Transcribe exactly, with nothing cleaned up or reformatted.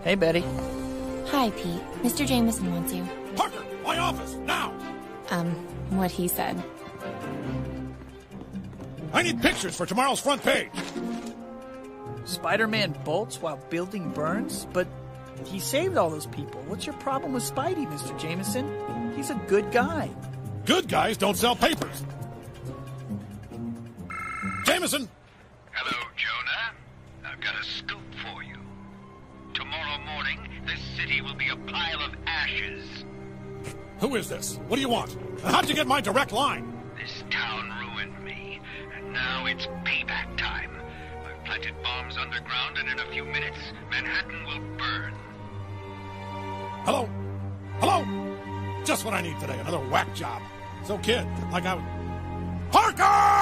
Hey, Betty. Hi, Pete. Mister Jameson wants you. Parker, my office, now! Um, what he said. I need pictures for tomorrow's front page. Spider-Man bolts while building burns? But he saved all those people. What's your problem with Spidey, Mister Jameson? He's a good guy. Good guys don't sell papers. Jameson! Hello, Jonah. I've got a scoop for you. Tomorrow morning, this city will be a pile of ashes. Who is this? What do you want? And how'd you get my direct line? This town ruined me, and now it's payback time. I've planted bombs underground, and in a few minutes, Manhattan will burn. Hello? Hello? Just what I need today, another whack job. So, kid, like I... Parker!